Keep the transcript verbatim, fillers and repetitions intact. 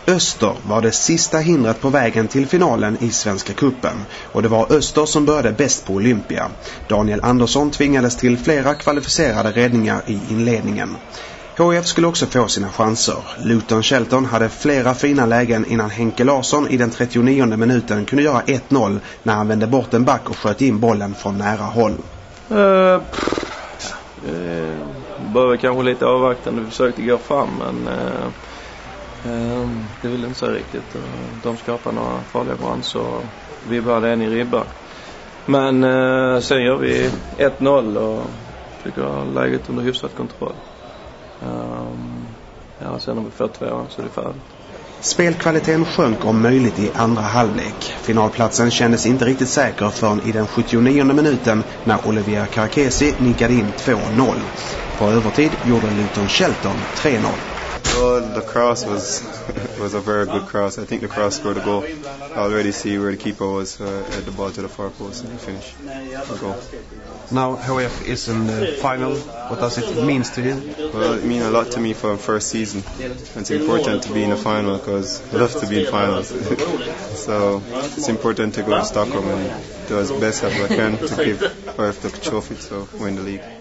Öster var det sista hindret på vägen till finalen i Svenska Cupen och det var Öster som började bäst på Olympia. Daniel Andersson tvingades till flera kvalificerade räddningar i inledningen. H F skulle också få sina chanser. Luton Shelton hade flera fina lägen innan Henke Larsson i den trettionionde minuten kunde göra ett noll när han vände bort en back och sköt in bollen från nära håll. Uh, uh, Började kanske lite avvaktande, vi försökte gå fram men uh, uh, det ville inte så riktigt. Uh, de skapade några farliga chanser och vi bara en i ribban. Men uh, sen gör vi ett noll och tycker läget under hyfsat kontroll. Um, ja, sen har vi fått två så det är färdigt. Spelkvaliteten sjönk om möjligt i andra halvlek. Finalplatsen kändes inte riktigt säker förrän i den sjuttionionde minuten när Olivier Karakesi nickade in två noll. På övertid gjorde Luton Shelton tre noll. Well, the cross was was a very good cross. I think the cross scored a goal. I already see where the keeper was uh, at the ball to the far post and finish the goal. Now H F is in the final. What does it mean to you? Well, it means a lot to me for the first season. It's important to be in the final because I love to be in finals. So it's important to go to Stockholm and do as best as I can to give H F the trophy to win the league.